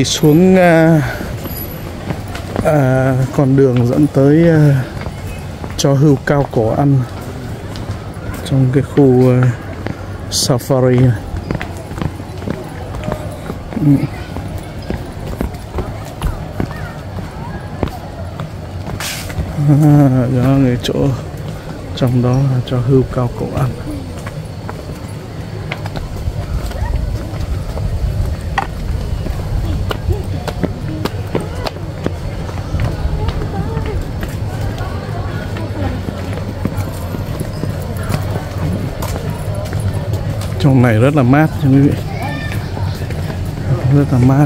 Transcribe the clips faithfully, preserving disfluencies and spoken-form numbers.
Xuống à, à, con đường dẫn tới à, cho hươu cao cổ ăn trong cái khu à, safari này. Ừ. À, đó cái chỗ trong đó là cho hươu cao cổ ăn. Trong này rất là mát nha quý vị, rất là mát.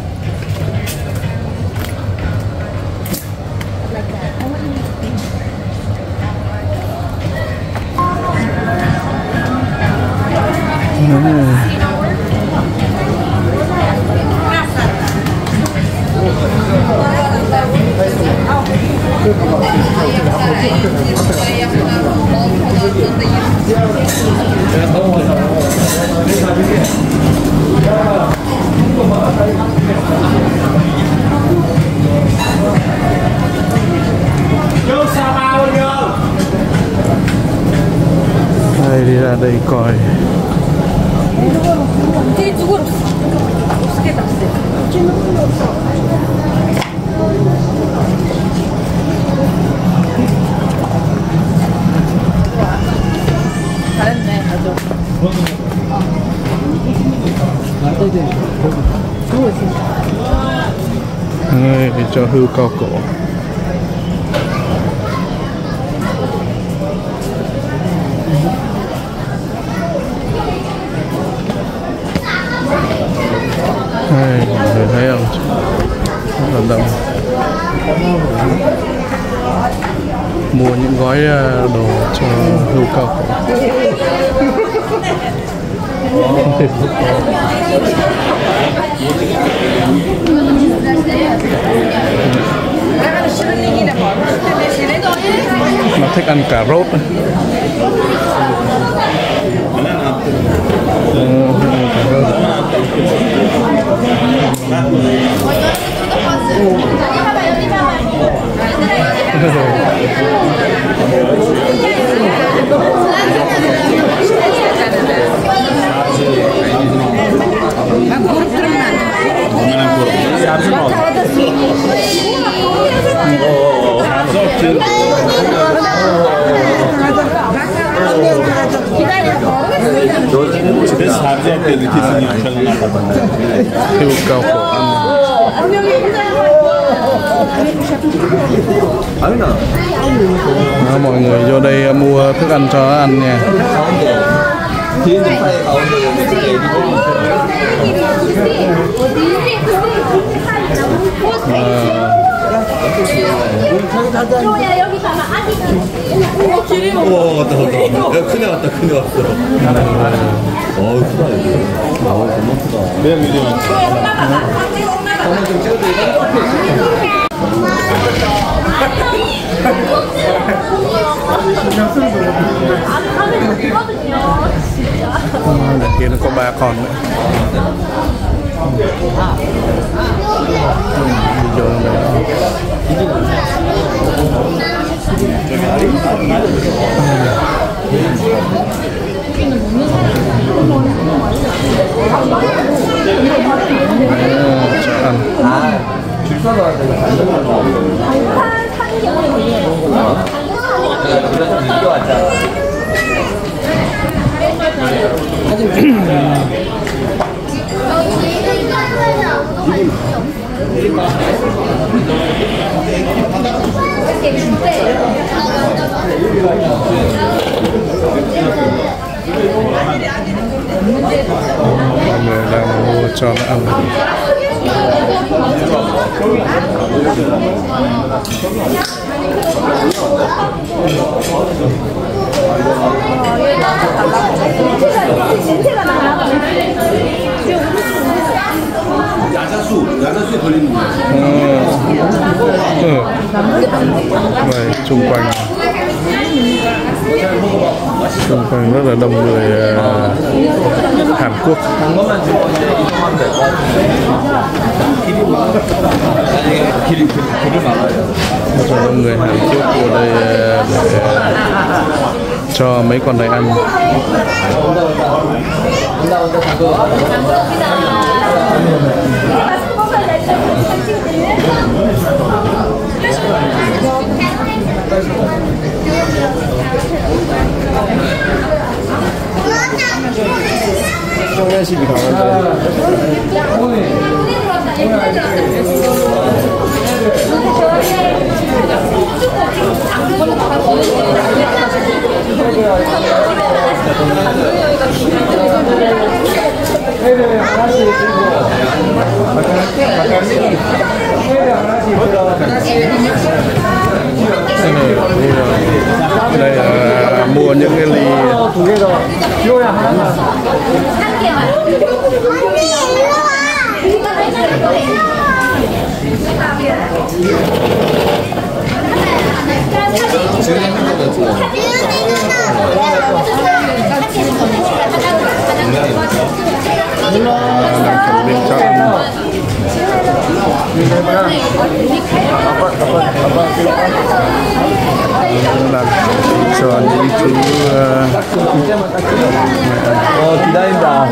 Đây đi ra đây coi. Đây để cho hươu cao cổ. Đây, mọi người thấy không? Rất là đông. Mua những gói đồ cho hươu cao cổ. Nó thích ăn cà rốt. Ừ, cà rốt. Hươu cao cổ ăn. Đó, mọi người vô đây mua thức ăn cho nó ăn nha. À. 오, 왔다, 왔다. 야, 큰애 왔다, 큰애 왔어. 어우, 크다, 이거. 어우, 너무 크다. 매형 이리 왔다. 한번 좀 찍어드릴까? Đằng kia nó có ba con nữa. Vô đây. Cho ăn. Mọi người đang mua cho nó ăn. 야자수, 야자수에 걸리는 거야. Ừ. Vậy xung quanh xung quanh rất là đông người uh, Hàn Quốc. 길을 길을 막아요. cho đông người Hàn Quốc vô đây để cho mấy con này ăn. 청년식이 강한데. Đây là mua những cái ly đang chuẩn bị cho ăn. Làm cho những thứ 어 기다린다.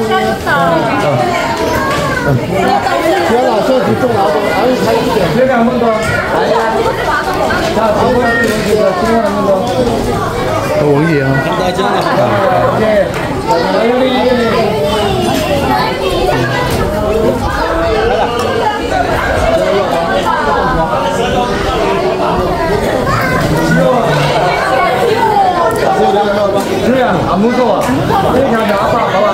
지현아, 저 뒤쪽 나와도 아유 잘 있게. 기다려 한 번 더. 자, 한번 한번 더. có uống gì không? 그래야 안 무서워. 그냥 나와봐, 봐봐.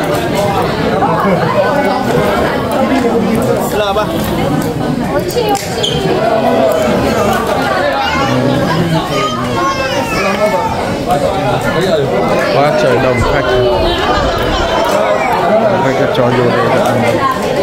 일로 와봐. 옳지, 옳지. Quá trời đông khách, khách cho vô đây để ăn.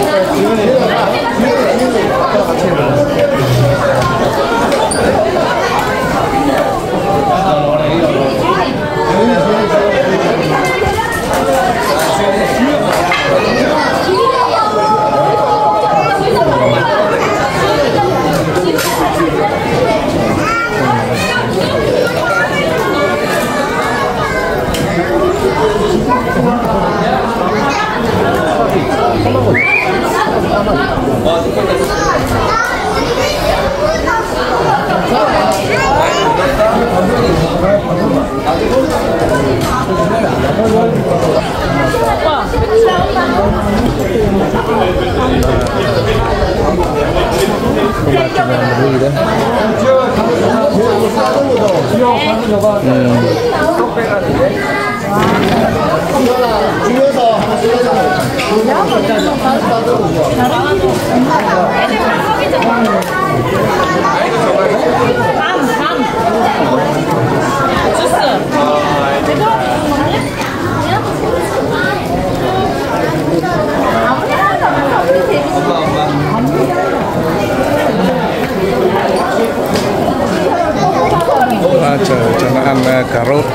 À, chờ cho nó ăn uh, cà rốt,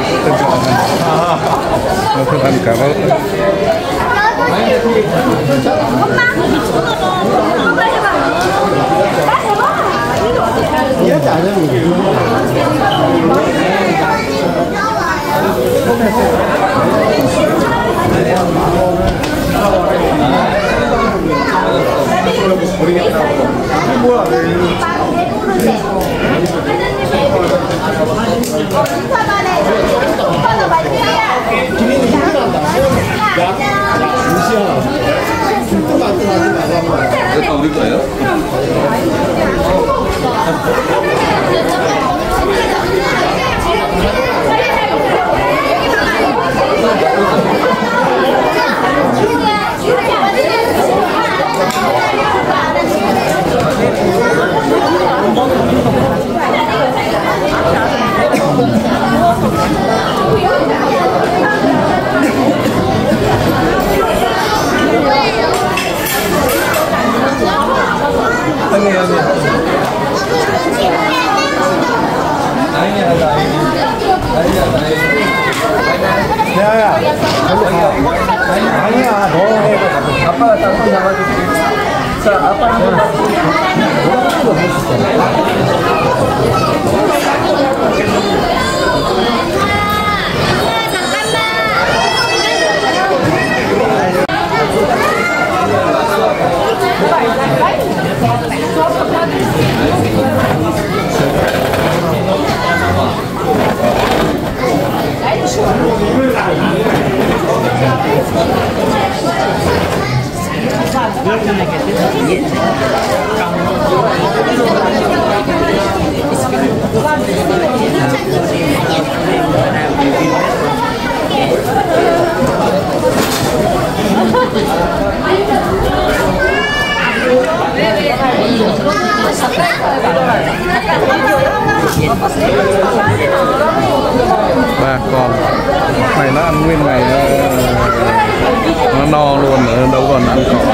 nó thích ăn cà rốt. 이거 우리 거예요? 야야, 절로 가. 아니야, 너 해. 아빠가 딱 손 잡아줄게. 자, 아빠 한 번. Ba con này nó ăn nguyên ngày, nó no luôn nữa, đâu còn ăn cỏ.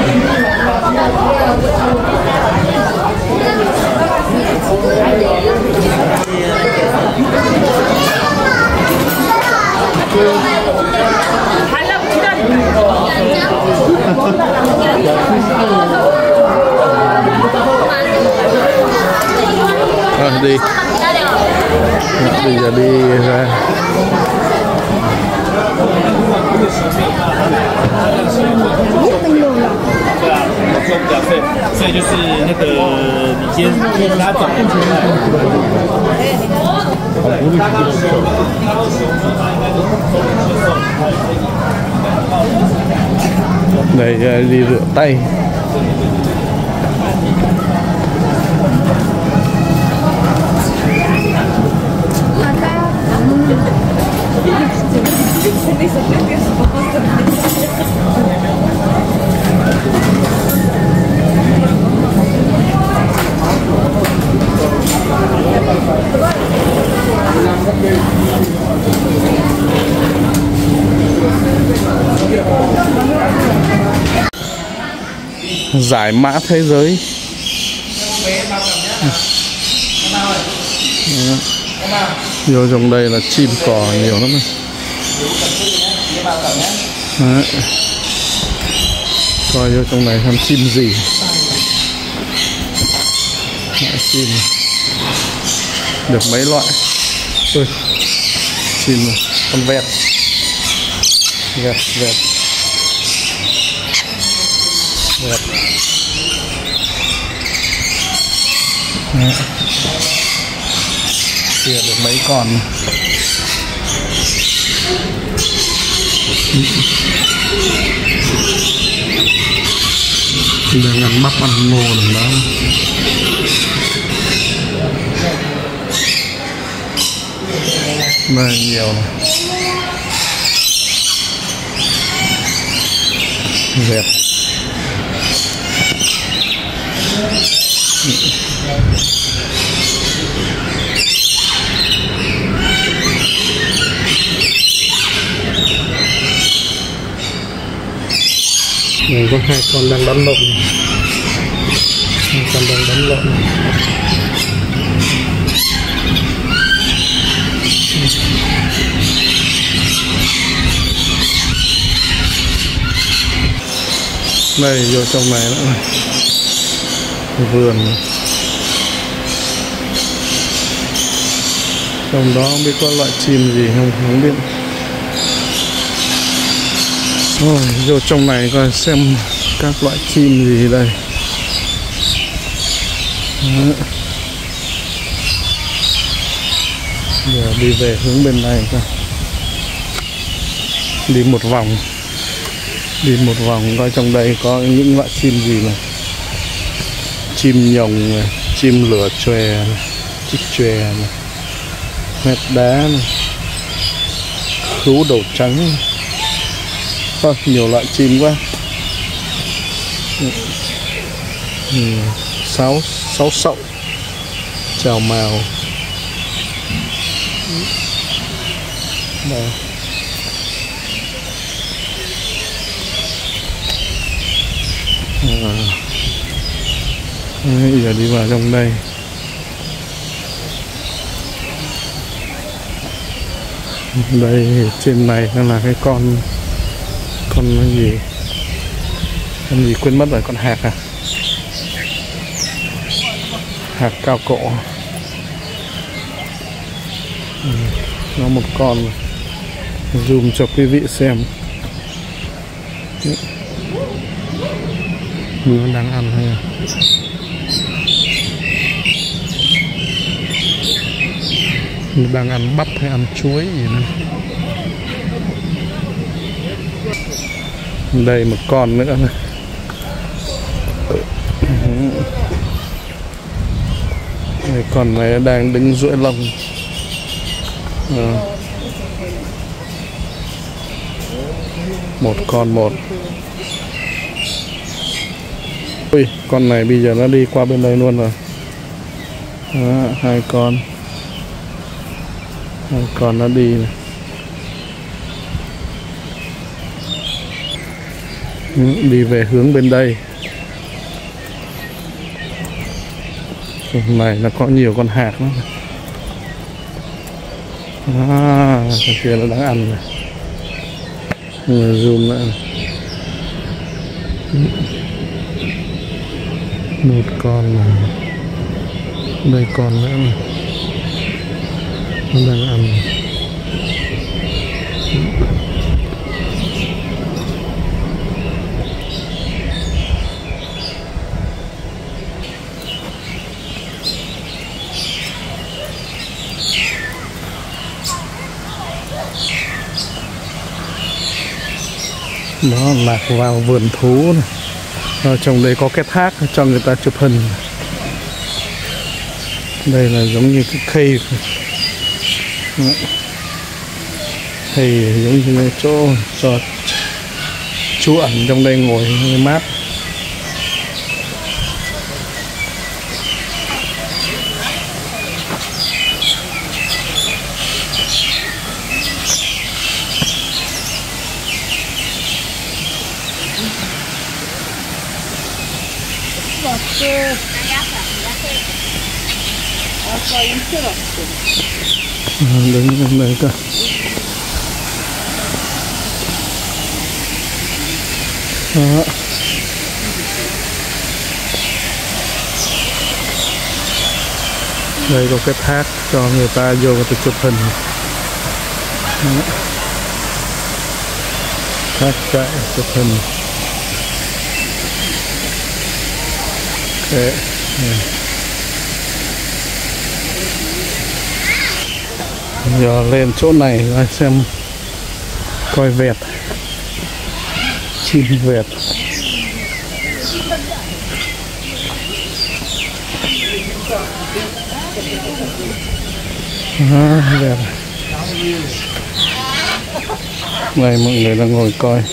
Rồi đi, bây giờ đi ra. 所以就是那个你先跟他讲。 Để đi rửa tay. Giải mã thế giới. Vô trong đây là chim cò nhiều lắm này. Đấy. Coi vô trong này xem chim gì. Loại chim được mấy loại. Ui, chim con vẹt. Vẹt, vẹt. Vẹt. Đấy. Kia được mấy con. Đang ăn bắp ăn ngô được đó. Đây nhiều này. Vẹt. Này có hai con đang đánh lộn. Hai con đang đánh lộn. Đây vô trong này nữa này. Vườn. Trong đó không biết có loại chim gì không, không biết. Rồi, vô trong này coi xem các loại chim gì đây. Đó. Giờ đi về hướng bên này coi. Đi một vòng. Đi một vòng coi trong đây có những loại chim gì này. Chim nhồng này, chim lửa chòe này, chích chòe này, mét đá này, khứu đầu trắng này. Thôi, nhiều loại chim quá. Ừ, sáu sáu sậu, chào mào. Đây. À. Bây giờ đi vào trong đây. Đây trên này nó là cái con con cái gì con gì quên mất rồi, con hạc à, hạt cao cổ. Ừ, nó một con zoom cho quý vị xem. Nó đang ăn hay nó đang ăn bắp hay ăn chuối gì nữa. Đây một con nữa này. Đây, con này đang đứng duỗi lông. À. Một con một. Ui, con này bây giờ nó đi qua bên đây luôn rồi. Đó, hai con. Hai con nó đi này. Đi về hướng bên đây. Trong này nó có nhiều con hạc lắm. À, cái kia nó đang ăn này. Zoom lại này. Một con này. Đây con nữa này. Nó đang ăn này. Đó, lạc vào vườn thú này. Ở trong đây có cái thác cho người ta chụp hình. Đây là giống như cái cây. Thì giống như chỗ cho trú ẩn trong đây ngồi mát. Đứng lên đây cơ. Đó. Đây có cái thác cho người ta vô người ta chụp hình. Đó. Thác chạy chụp hình. Okay. Giờ lên chỗ này rồi xem coi vẹt, chim vẹt. À, vẹt. Đây mọi người đang ngồi coi.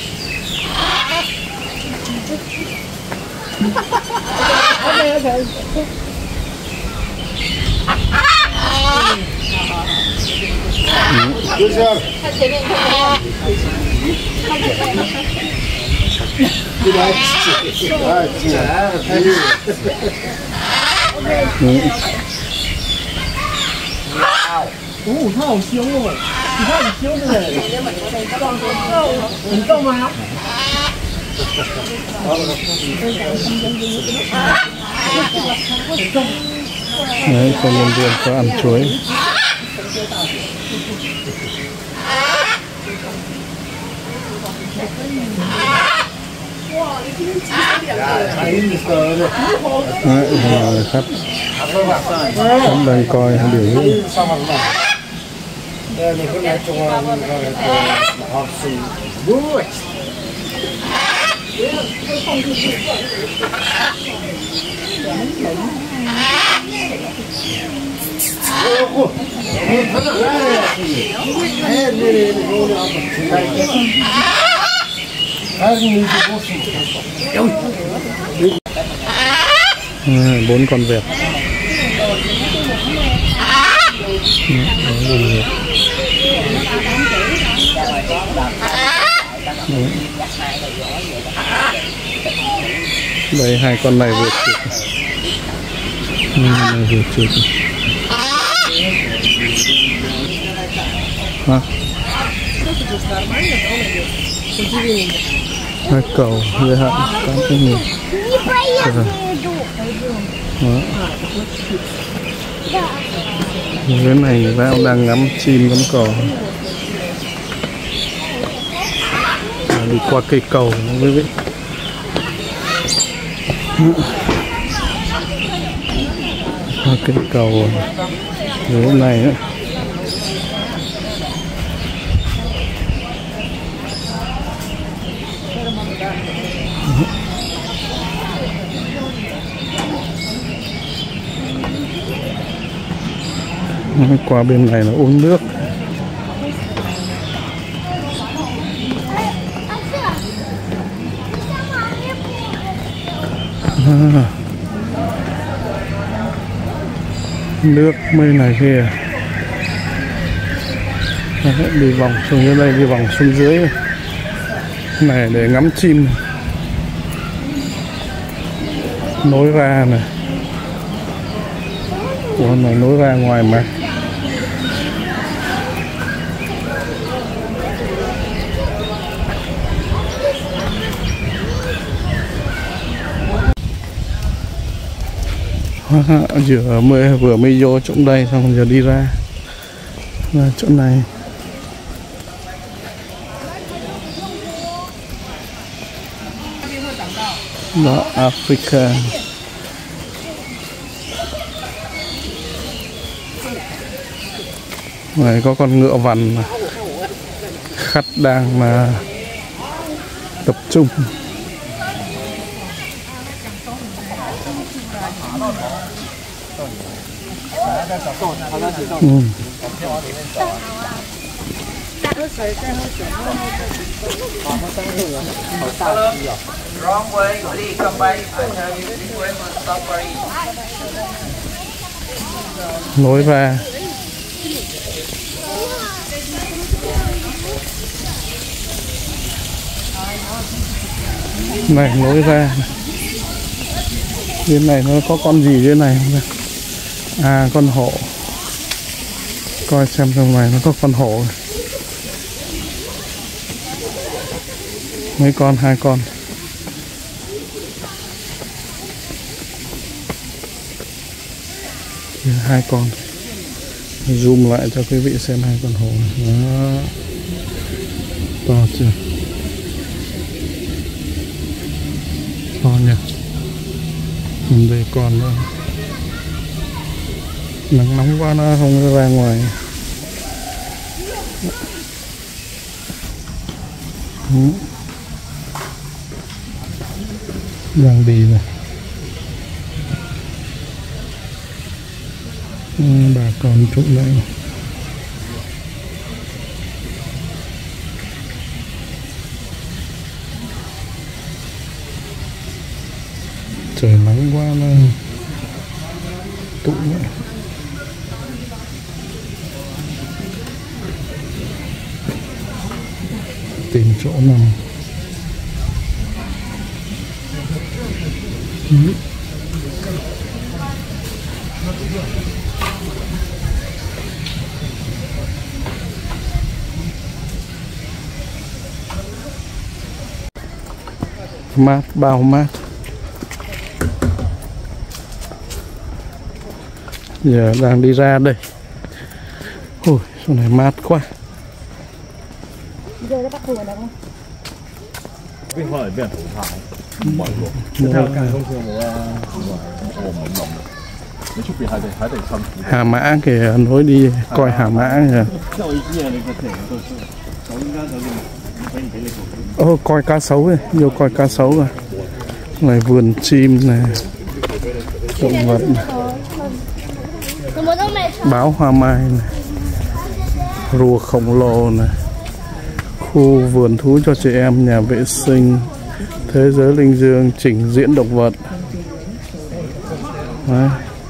Ồ,它好凶哦！你看很凶的嘞，很重吗？ Đấy, cho nhân viên có ăn chuối. Đấy, rồi khách khách đang coi biểu diễn. À, bốn con vẹt. Đây hai con này vừa chụp. Này vừa chụp. Hả? Hai cầu giới hạn tám cái nghìn. Cái này người ta đang ngắm chim ngắm cò. Đi qua cây cầu quý vị. Qua cây cầu dưới này nữa. Qua bên này là uống nước. À, nước bên này kìa. Đi vòng xuống dưới đây, đi vòng xuống dưới này để ngắm chim. Nối ra này. Ủa, này nối ra ngoài mà. Vừa mới vừa mới vô chỗ đây xong giờ đi ra là chỗ này. Đó, Africa. Này có con ngựa vằn, khách đang mà tập trung. Ừ. Lối ra. Này lối ra. Bên này nó có con gì dưới này không? À, con hổ. Coi xem trong này nó có con hổ. Mấy con, hai con. Hai con. Zoom lại cho quý vị xem hai con hổ. Đó. To chưa? To nhỉ? Đây con nữa. Nắng nóng quá nó không ra ngoài. Ừ. Đang đi này. Ừ, bà con chỗ này. Trời nắng quá nó tụ nữa. Tìm chỗ nằm. Ừ. Mát, bao mát. Giờ đang đi ra đây. Ôi, chỗ này mát quá. Giờ nó bắt thường ở đâu không? Bên ngoài bên thủ thái mọi người theo càng không thường mà ổn ổn ổn nói chung là hay để xong Hà Mã kìa, nối đi coi Hà Mã kìa. Ô, coi cá sấu này, vô coi cá sấu rồi. Này vườn chim này, động vật này. Báo hoa mai này, rùa khổng lồ này, khu vườn thú cho trẻ em, nhà vệ sinh, thế giới linh dương, trình diễn động vật. Đấy.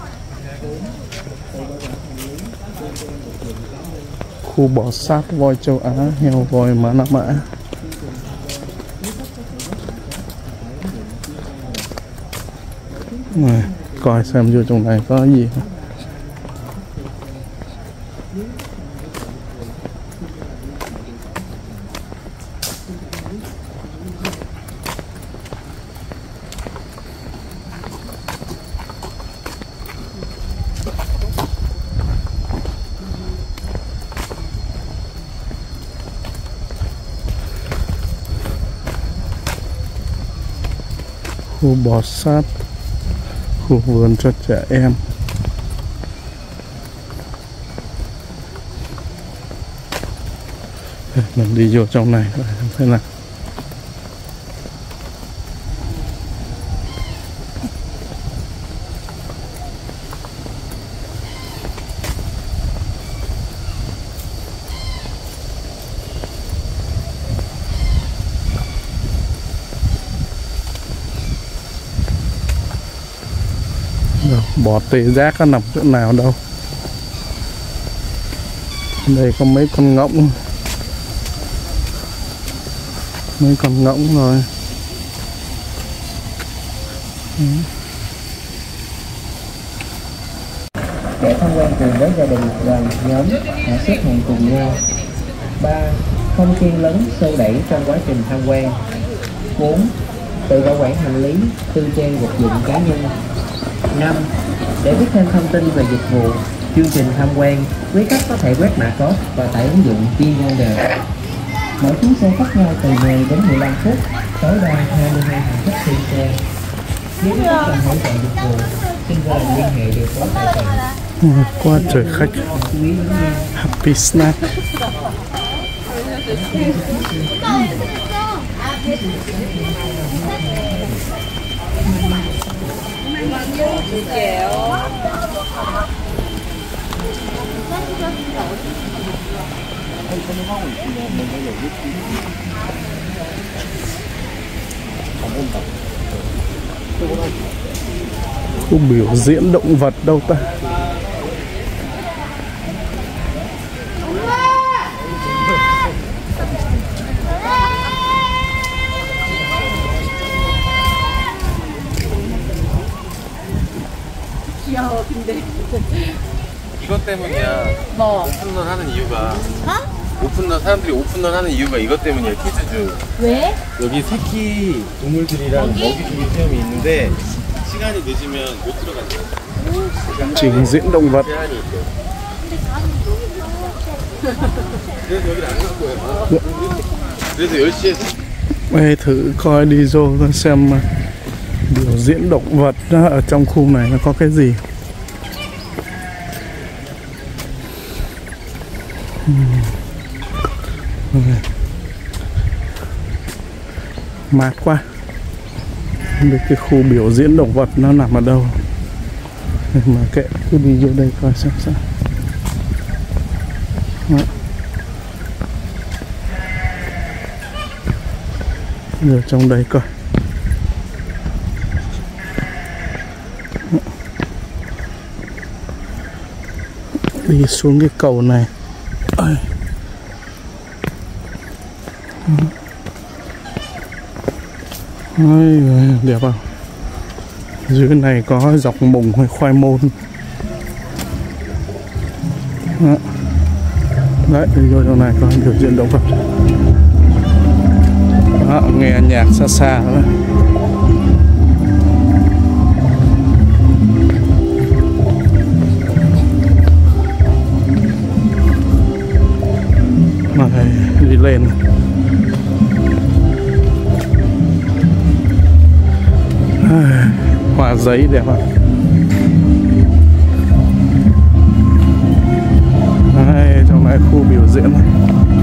Khu bò sát voi châu Á, heo voi Mã Nam Mã. Này, coi xem vô trong này có gì không. khu bò sát, khu vườn cho trẻ em. Đây, mình đi vô trong này thế nào. Bò tê giác có nằm chỗ nào đâu. Đây có mấy con ngỗng, mấy con ngỗng rồi. Để tham quan cùng với gia đình, đoàn, nhóm, hãy xếp hàng cùng nhau. Ba. Không chen lấn, xô đẩy trong quá trình tham quan. Bốn. Tự bảo quản hành lý, tư trang vật dụng cá nhân. Năm. Để biết thêm thông tin về dịch vụ, chương trình tham quan, quý khách có thể quét mã code và tải ứng dụng VinWonder. Mỗi chuyến xe khác nhau từ mười đến mười lăm phút, tối đa hai mươi hai hành khách trên xe. Nếu quý khách cần hỗ trợ dịch vụ, xin vui lòng liên hệ điều phối tài khoản. Qua trời khách. Happy Snack. Khu biểu diễn động vật đâu ta? 귀여워 근데 이것 때문이야. 뭐? 오픈런 하는 이유가 어? 오픈런 사람들이 오픈런 하는 이유가 이것 때문이야. 키즈주. 왜? 여기 새끼 동물들이랑 먹이주기 체험이 있는데 시간이 늦으면 못 들어간다. Trình diễn động vật. 제한이 있대. 그래서 여기를 안 갈 거야. 그래서 열 시에서 Ê, thử coi đi vô xem biểu diễn động vật đó, ở trong khu này nó có cái gì. Mát quá. Không biết cái khu biểu diễn động vật nó nằm ở đâu. Mà kệ, cứ đi vô đây coi xem sao. Đó. Ở trong đây coi. Đi xuống cái cầu này. Ôi. Ôi, đẹp không? Dưới này có dọc mùng hay khoai môn. Đó. Đấy, đi vô trong này có biểu diễn động vật. Đó, nghe nhạc xa xa đó. Rồi, đi lên. Hoa giấy đẹp không? Đây, trong này khu biểu diễn này.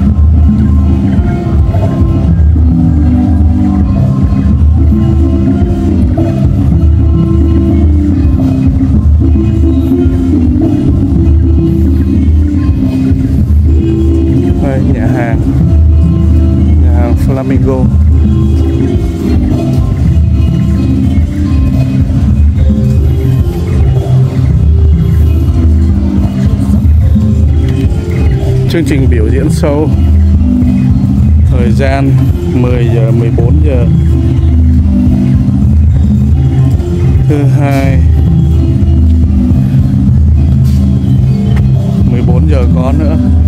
Đây, nhà hàng nhà hàng Flamingo. Chương trình biểu diễn show thời gian mười giờ mười bốn giờ, thứ hai mười bốn giờ có nữa.